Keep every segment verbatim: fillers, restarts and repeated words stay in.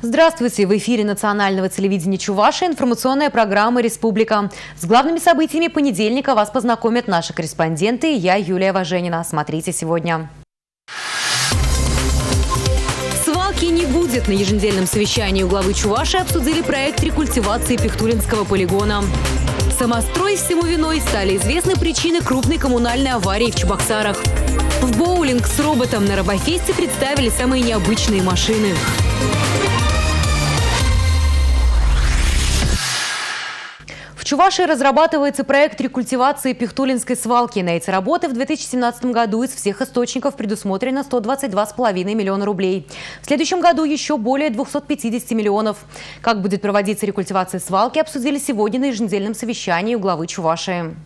Здравствуйте! В эфире национального телевидения Чувашии информационная программа «Республика». С главными событиями понедельника вас познакомят наши корреспонденты и я, Юлия Важенина. Смотрите сегодня. Свалки не будет. На еженедельном совещании у главы Чувашии обсудили проект рекультивации Пихтулинского полигона. Самострой всему виной, стали известны причины крупной коммунальной аварии в Чебоксарах. В боулинг с роботом на Робофесте представили самые необычные машины. В Чувашии разрабатывается проект рекультивации Пихтулинской свалки. На эти работы в две тысячи семнадцатом году из всех источников предусмотрено сто двадцать два с половиной миллиона рублей. В следующем году еще более двухсот пятидесяти миллионов. Как будет проводиться рекультивация свалки, обсудили сегодня на еженедельном совещании у главы Чувашии.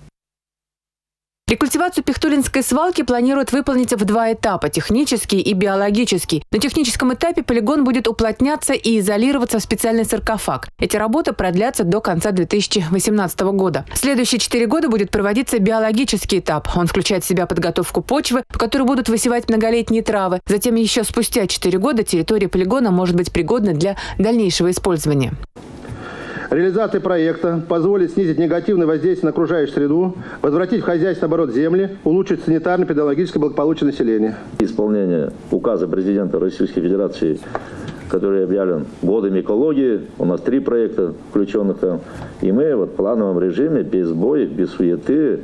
Рекультивацию Пихтулинской свалки планируют выполнить в два этапа – технический и биологический. На техническом этапе полигон будет уплотняться и изолироваться в специальный саркофаг. Эти работы продлятся до конца две тысячи восемнадцатого года. В следующие четыре года будет проводиться биологический этап. Он включает в себя подготовку почвы, в которой будут высевать многолетние травы. Затем еще спустя четыре года территория полигона может быть пригодна для дальнейшего использования. Реализация проекта позволит снизить негативное воздействие на окружающую среду, возвратить в хозяйственный оборот земли, улучшить санитарно-педагогическое благополучие населения. Исполнение указа президента Российской Федерации, который объявлен годом экологии, у нас три проекта включенных там, и мы вот в плановом режиме, без боев, без суеты,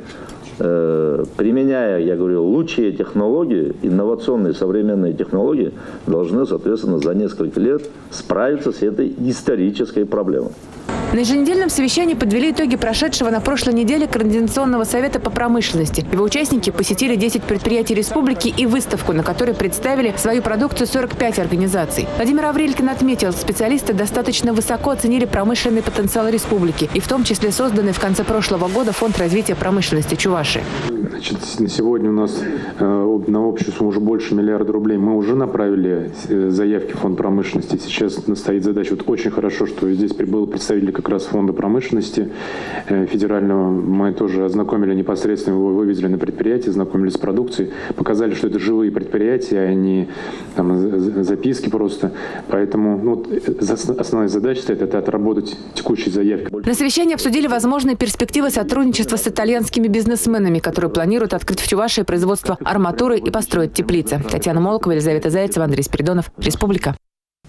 э, применяя, я говорю, лучшие технологии, инновационные современные технологии, должны, соответственно, за несколько лет справиться с этой исторической проблемой. На еженедельном совещании подвели итоги прошедшего на прошлой неделе Координационного совета по промышленности. Его участники посетили десять предприятий республики и выставку, на которой представили свою продукцию сорок пять организаций. Владимир Аврелькин отметил, специалисты достаточно высоко оценили промышленный потенциал республики, и в том числе созданный в конце прошлого года Фонд развития промышленности Чувашии. Значит, на сегодня у нас э, на общую сумму уже больше миллиарда рублей. Мы уже направили э, заявки в Фонд промышленности. Сейчас стоит задача. Вот очень хорошо, что здесь прибыл представитель как раз Фонда промышленности э, федерального. Мы тоже ознакомили непосредственно, его вывезли на предприятие, знакомились с продукцией, показали, что это живые предприятия, а не там, записки просто. Поэтому ну, основная задача стоит это отработать текущие заявки. На совещании обсудили возможные перспективы сотрудничества с итальянскими бизнесменами, которые планируют открыть в Чувашии производство арматуры и построить теплицы. Татьяна Молокова, Елизавета Зайцева, Андрей Спиридонов. Республика.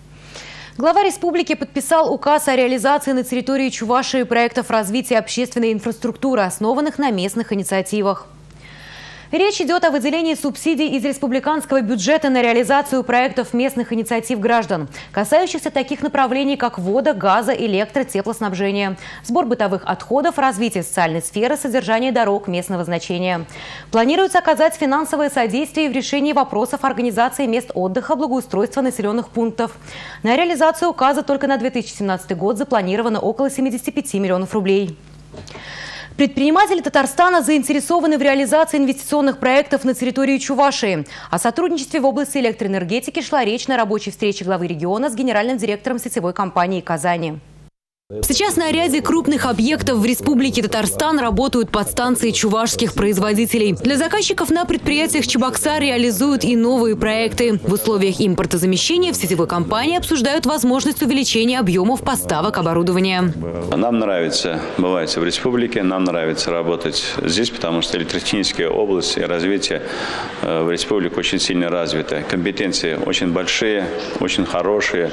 Глава республики подписал указ о реализации на территории Чувашии проектов развития общественной инфраструктуры, основанных на местных инициативах. Речь идет о выделении субсидий из республиканского бюджета на реализацию проектов местных инициатив граждан, касающихся таких направлений, как вода, газа, электро, теплоснабжения, сбор бытовых отходов, развитие социальной сферы, содержание дорог местного значения. Планируется оказать финансовое содействие в решении вопросов организации мест отдыха, благоустройства населенных пунктов. На реализацию указа только на две тысячи семнадцатый год запланировано около семидесяти пяти миллионов рублей. Предприниматели Татарстана заинтересованы в реализации инвестиционных проектов на территории Чувашии. О сотрудничестве в области электроэнергетики шла речь на рабочей встрече главы региона с генеральным директором сетевой компании «Казани». Сейчас на ряде крупных объектов в Республике Татарстан работают подстанции чувашских производителей. Для заказчиков на предприятиях Чебоксар реализуют и новые проекты. В условиях импортозамещения в сетевой компании обсуждают возможность увеличения объемов поставок оборудования. Нам нравится бывать в республике, нам нравится работать здесь, потому что электротехническая область и развитие в республике очень сильно развита. Компетенции очень большие, очень хорошие.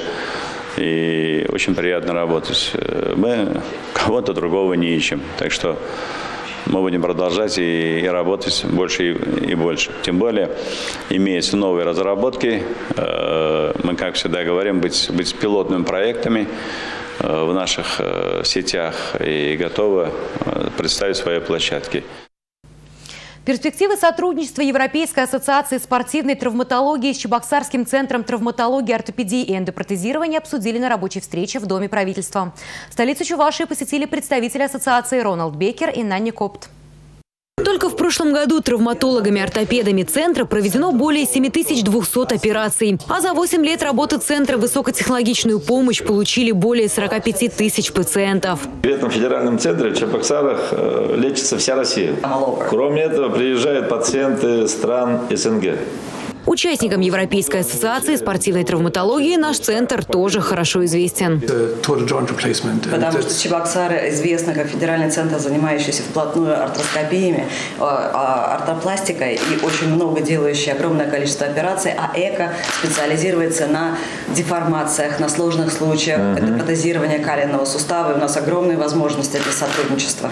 И очень приятно работать. Мы кого-то другого не ищем. Так что мы будем продолжать и, и работать больше и, и больше. Тем более, имеются новые разработки. Мы, как всегда говорим, быть, быть пилотными проектами в наших сетях и готовы представить свои площадки. Перспективы сотрудничества Европейской ассоциации спортивной травматологии с Чебоксарским центром травматологии, ортопедии и эндопротезирования обсудили на рабочей встрече в Доме правительства. Столицу Чувашии посетили представители ассоциации Роналд Бекер и Нанни Копт. Только в прошлом году травматологами-ортопедами центра проведено более семи тысяч двухсот операций. А за восемь лет работы центра высокотехнологичную помощь получили более сорока пяти тысяч пациентов. В этом федеральном центре в Чебоксарах лечится вся Россия. Кроме этого, приезжают пациенты стран СНГ. У Участникам Европейской ассоциации спортивной травматологии наш центр тоже хорошо известен. Потому что Чебоксары известны как федеральный центр, занимающийся вплотную артроскопиями, ортопластикой и очень много делающий огромное количество операций, а ЭКО специализируется на деформациях, на сложных случаях, mm-hmm. это протезирование коленного сустава, и у нас огромные возможности для сотрудничества.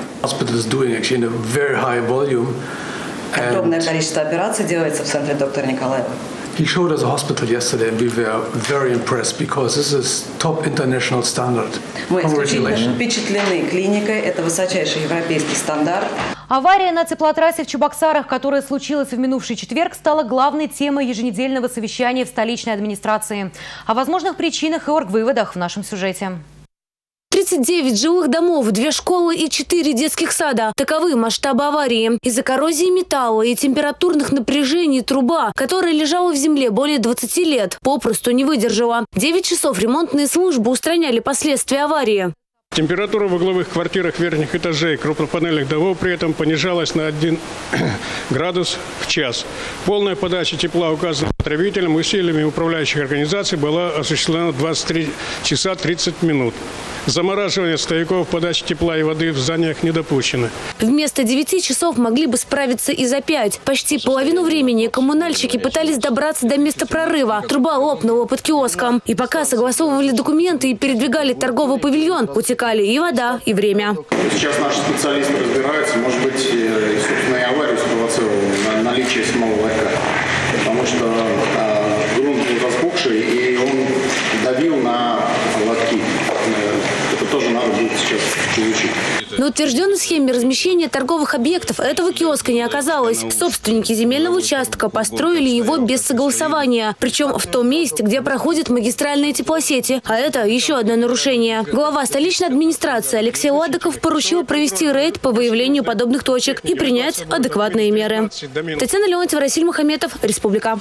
Огромное количество операций делается в центре доктора Николаева. He showed us a hospital yesterday, and we were very impressed because this is top international standard. Мы исключительно впечатлены клиникой. Это высочайший европейский стандарт. Авария на теплотрассе в Чебоксарах, которая случилась в минувший четверг, стала главной темой еженедельного совещания в столичной администрации. О возможных причинах и оргвыводах в нашем сюжете. тридцать девять жилых домов, две школы и четыре детских сада. Таковы масштабы аварии. Из-за коррозии металла и температурных напряжений труба, которая лежала в земле более двадцати лет, попросту не выдержала. девять часов ремонтные службы устраняли последствия аварии. Температура в угловых квартирах верхних этажей крупнопанельных домов при этом понижалась на один градус в час. Полная подача тепла указанным потребителям усилиями управляющих организаций была осуществлена двадцать три часа тридцать минут. Замораживание стояков подачи тепла и воды в зданиях не допущено. Вместо девяти часов могли бы справиться и за пять. Почти половину времени коммунальщики пытались добраться до места прорыва. Труба лопнула под киоском. И пока согласовывали документы и передвигали торговый павильон, утекали и вода, и время. Сейчас наши специалисты разбираются. Может быть, и, собственно, и аварию спровоцировало наличие самого ларька. Потому что а, грунт был распухший, и он давил на лотки. Это тоже надо будет сейчас изучить. На утвержденной схеме размещения торговых объектов этого киоска не оказалось. Собственники земельного участка построили его без согласования. Причем в том месте, где проходят магистральные теплосети. А это еще одно нарушение. Глава столичной администрации Алексей Ладыков поручил провести рейд по выявлению подобных точек и принять адекватные меры. Татьяна Леонтьева, Расиль Мухаметов, Республика.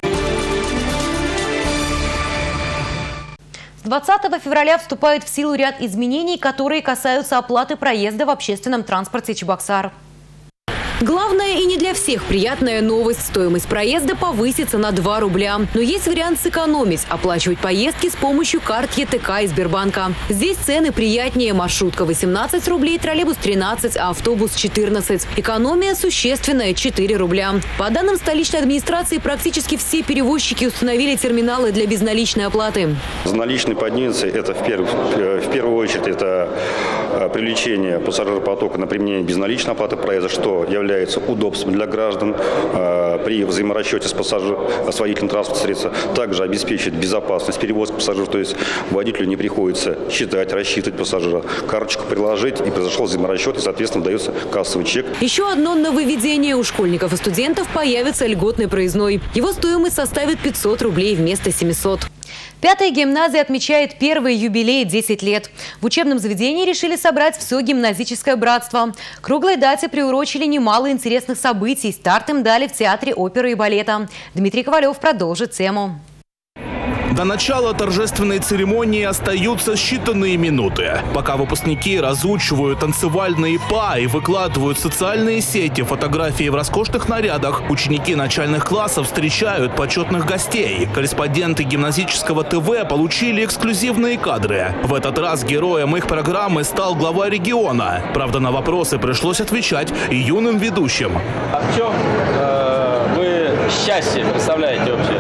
С двадцатого февраля вступает в силу ряд изменений, которые касаются оплаты проезда в общественном транспорте Чебоксар. Главная и не для всех приятная новость. Стоимость проезда повысится на два рубля. Но есть вариант сэкономить – оплачивать поездки с помощью карт ЕТК и Сбербанка. Здесь цены приятнее. Маршрутка восемнадцать рублей, троллейбус тринадцать, а автобус четырнадцать. Экономия существенная – четыре рубля. По данным столичной администрации, практически все перевозчики установили терминалы для безналичной оплаты. Наличный поднимется – это в, перв... в первую очередь это привлечение пассажиропотока на применение безналичной оплаты проезда, что является удобством для граждан э, при взаиморасчете с, пассажир, с водителем транспортного средства. Также обеспечивает безопасность перевозки пассажиров, то есть водителю не приходится считать, рассчитывать пассажира, карточку приложить, и произошел взаиморасчет, и, соответственно, дается кассовый чек. Еще одно нововведение: у школьников и студентов появится льготный проездной. Его стоимость составит пятьсот рублей вместо семисот. Пятая гимназия отмечает первый юбилей – десять лет. В учебном заведении решили собрать все гимназическое братство. К круглой дате приурочили немало интересных событий. Старт им дали в Театре оперы и балета. Дмитрий Ковалев продолжит тему. До начала торжественной церемонии остаются считанные минуты. Пока выпускники разучивают танцевальные па и выкладывают в социальные сети фотографии в роскошных нарядах, ученики начальных классов встречают почетных гостей. Корреспонденты гимназического ТВ получили эксклюзивные кадры. В этот раз героем их программы стал глава региона. Правда, на вопросы пришлось отвечать и юным ведущим. А в чем э, вы счастье представляете вообще?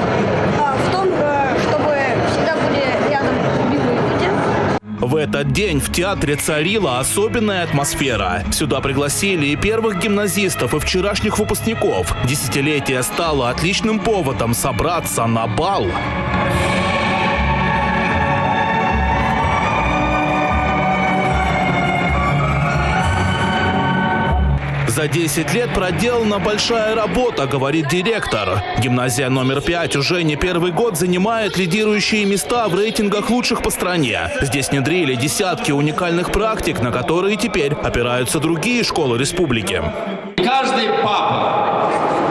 В этот день в театре царила особенная атмосфера. Сюда пригласили и первых гимназистов, и вчерашних выпускников. Десятилетие стало отличным поводом собраться на бал. За десять лет проделана большая работа, говорит директор. Гимназия номер пять уже не первый год занимает лидирующие места в рейтингах лучших по стране. Здесь внедрили десятки уникальных практик, на которые теперь опираются другие школы республики. Каждый папа,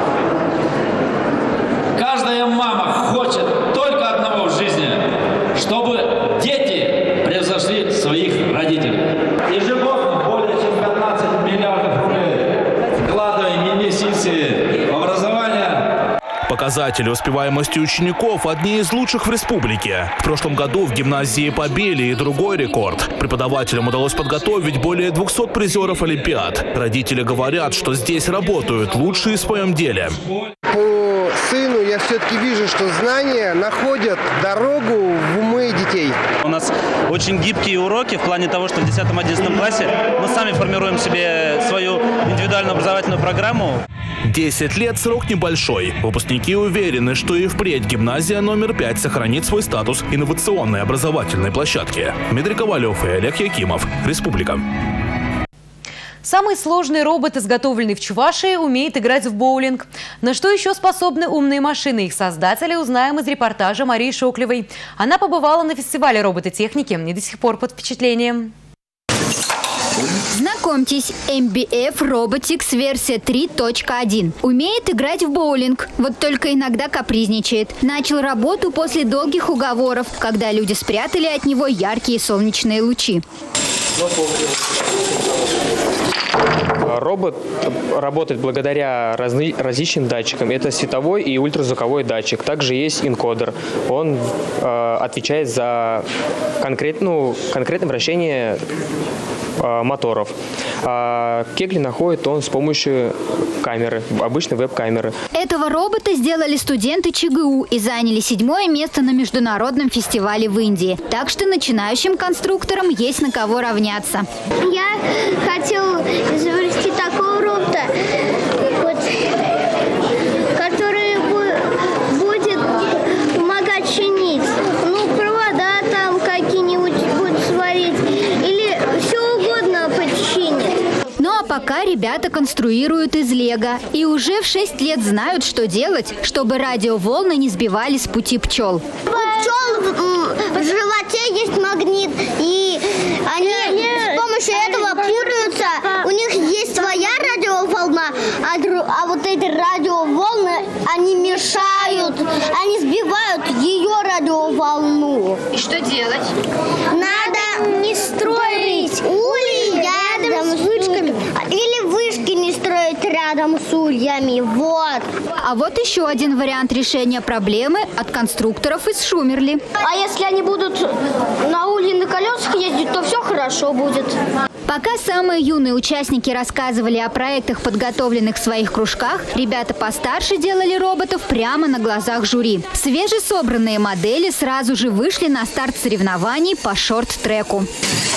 каждая мама хочет только одного в жизни, чтобы дети превзошли своих родителей. Ежегодно более чем пятнадцать миллиардов рублей вкладываем инвестиции в образование. Показатели успеваемости учеников одни из лучших в республике. В прошлом году в гимназии побили и другой рекорд. Преподавателям удалось подготовить более двухсот призеров олимпиад. Родители говорят, что здесь работают лучшие в своем деле. По сыну я все-таки вижу, что знания находят дорогу в умы детей. У нас очень гибкие уроки в плане того, что в десятом-одиннадцатом классе мы сами формируем себе свою индивидуальную образовательную программу. десять лет – срок небольшой. Выпускники уверены, что и впредь гимназия номер пять сохранит свой статус инновационной образовательной площадки. Дмитрий Ковалев и Олег Якимов. Республика. Самый сложный робот, изготовленный в Чувашии, умеет играть в боулинг. На что еще способны умные машины их создатели, узнаем из репортажа Марии Шоклевой. Она побывала на фестивале робототехники и до сих пор под впечатлением. Знакомьтесь, эм би эф Robotics версия три точка один. Умеет играть в боулинг, вот только иногда капризничает. Начал работу после долгих уговоров, когда люди спрятали от него яркие солнечные лучи. Робот работает благодаря разны, различным датчикам. Это световой и ультразвуковой датчик. Также есть энкодер. Он э, отвечает за конкрет, ну, конкретное вращение э, моторов. А кегли находит он с помощью камеры, обычной веб-камеры. Этого робота сделали студенты ЧГУ и заняли седьмое место на международном фестивале в Индии. Так что начинающим конструкторам есть на кого равняться. Я хотел изобрести такого робота, вот, который будет помогать чинить. Ну, провода там какие-нибудь будет сварить или все угодно починить. Ну а пока ребята конструируют из лего и уже в шесть лет знают, что делать, чтобы радиоволны не сбивали с пути пчел. У пчел в животе есть магнит, и они с помощью этого путаются. У них есть своя радиоволна, а, дру, а вот эти радиоволны, они мешают, они сбивают ее радиоволну. И что делать? Надо не строить ульи рядом с вышками. Или вышки не строить рядом с ульями. Вот. А вот еще один вариант решения проблемы от конструкторов из Шумерли. А если они будут на улье на колесах ездить, то все хорошо будет. Пока самые юные участники рассказывали о проектах, подготовленных в своих кружках, ребята постарше делали роботов прямо на глазах жюри. Свежесобранные модели сразу же вышли на старт соревнований по шорт-треку.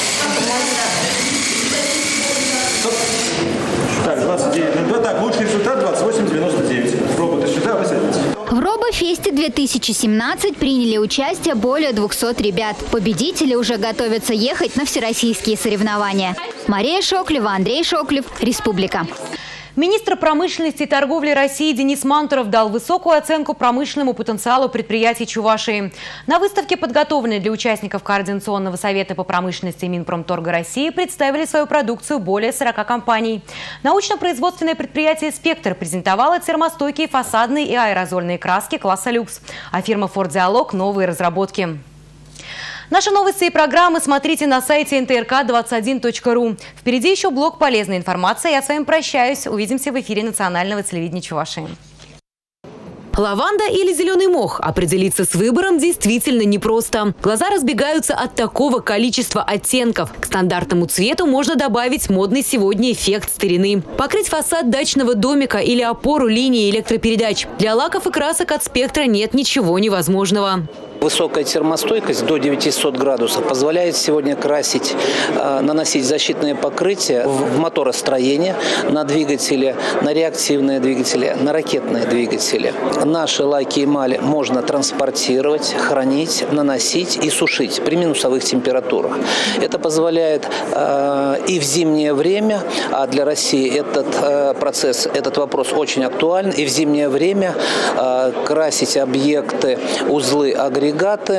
Так, двадцать девять, ну, так, лучший результат двадцать восемь девяносто девять. Роботы сюда, вы садитесь. В Робофесте две тысячи семнадцать приняли участие более двухсот ребят. Победители уже готовятся ехать на всероссийские соревнования. Мария Шоклева, Андрей Шоклев, Республика. Министр промышленности и торговли России Денис Мантуров дал высокую оценку промышленному потенциалу предприятий Чувашии. На выставке, подготовленной для участников Координационного совета по промышленности Минпромторга России, представили свою продукцию более сорока компаний. Научно-производственное предприятие «Спектр» презентовало термостойкие фасадные и аэрозольные краски класса люкс, а фирма «Форд Диалог» – новые разработки. Наши новости и программы смотрите на сайте эн тэ эр ка двадцать один точка ру. Впереди еще блок полезной информации. Я с вами прощаюсь. Увидимся в эфире национального телевидения Чувашии. Лаванда или зеленый мох? Определиться с выбором действительно непросто. Глаза разбегаются от такого количества оттенков. К стандартному цвету можно добавить модный сегодня эффект старины. Покрыть фасад дачного домика или опору линии электропередач. Для лаков и красок от «Спектра» нет ничего невозможного. Высокая термостойкость до девятисот градусов позволяет сегодня красить, наносить защитные покрытия в моторостроение, на двигатели, на реактивные двигатели, на ракетные двигатели. Наши лаки и эмали можно транспортировать, хранить, наносить и сушить при минусовых температурах. Это позволяет и в зимнее время, а для России этот процесс, этот вопрос очень актуален, и в зимнее время красить объекты, узлы, агрегаты.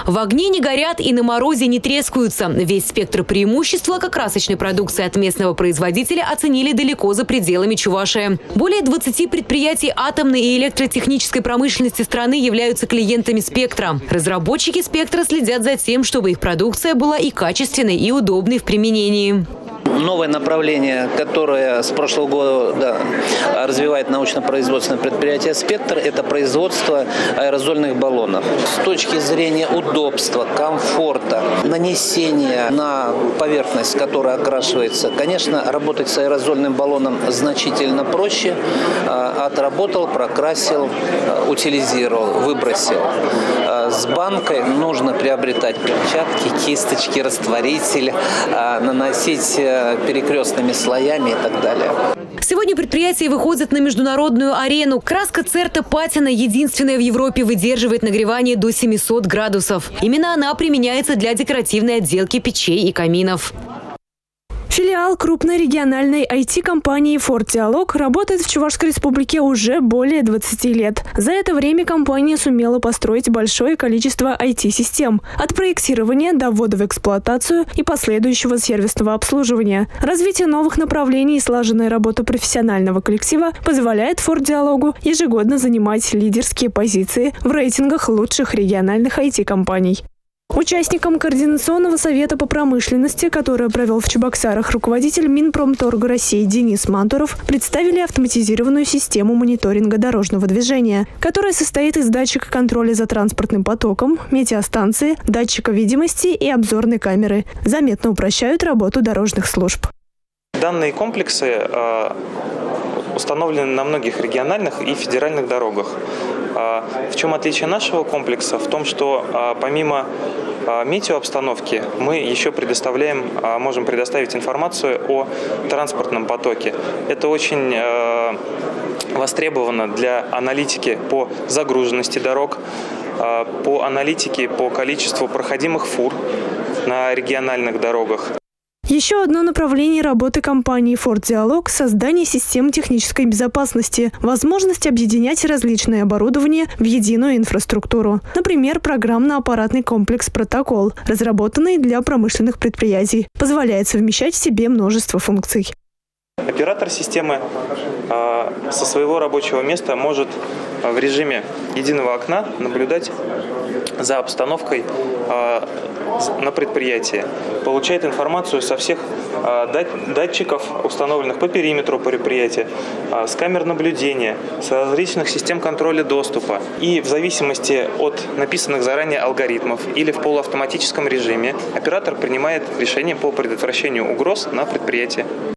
В огне не горят и на морозе не трескаются. Весь спектр преимущества красочной продукции от местного производителя оценили далеко за пределами Чувашии. Более двадцати предприятий атомной и электротехнической промышленности страны являются клиентами «Спектра». Разработчики «Спектра» следят за тем, чтобы их продукция была и качественной, и удобной в применении. Новое направление, которое с прошлого года развивает научно-производственное предприятие «Спектр», это производство аэрозольных баллонов. С точки зрения удобства, комфорта, нанесения на поверхность, которая окрашивается, конечно, работать с аэрозольным баллоном значительно проще. Отработал, прокрасил, утилизировал, выбросил. С банкой нужно приобретать перчатки, кисточки, растворитель, наносить перекрестными слоями и так далее. Сегодня предприятие выходит на международную арену. Краска Церта Патина, единственная в Европе, выдерживает нагревание до семисот градусов. Именно она применяется для декоративной отделки печей и каминов. Филиал крупной региональной ай ти-компании «Форд Диалог» работает в Чувашской республике уже более двадцати лет. За это время компания сумела построить большое количество ай ти-систем – от проектирования до ввода в эксплуатацию и последующего сервисного обслуживания. Развитие новых направлений и слаженная работа профессионального коллектива позволяет «Форд Диалогу» ежегодно занимать лидерские позиции в рейтингах лучших региональных ай ти-компаний. Участникам Координационного совета по промышленности, который провел в Чебоксарах руководитель Минпромторга России Денис Мантуров, представили автоматизированную систему мониторинга дорожного движения, которая состоит из датчика контроля за транспортным потоком, метеостанции, датчика видимости и обзорной камеры. Заметно упрощают работу дорожных служб. Данные комплексы установлены на многих региональных и федеральных дорогах. В чем отличие нашего комплекса? В том, что помимо метеообстановки мы еще предоставляем, можем предоставить информацию о транспортном потоке. Это очень востребовано для аналитики по загруженности дорог, по аналитике по количеству проходимых фур на региональных дорогах. Еще одно направление работы компании «Форд Диалог» – создание систем технической безопасности, возможность объединять различные оборудования в единую инфраструктуру. Например, программно-аппаратный комплекс «Протокол», разработанный для промышленных предприятий, позволяет совмещать в себе множество функций. Оператор системы э, со своего рабочего места может в режиме единого окна наблюдать за обстановкой э, на предприятии, получает информацию со всех э, датчиков, установленных по периметру предприятия, э, с камер наблюдения, с различных систем контроля доступа. И в зависимости от написанных заранее алгоритмов или в полуавтоматическом режиме оператор принимает решение по предотвращению угроз на предприятии.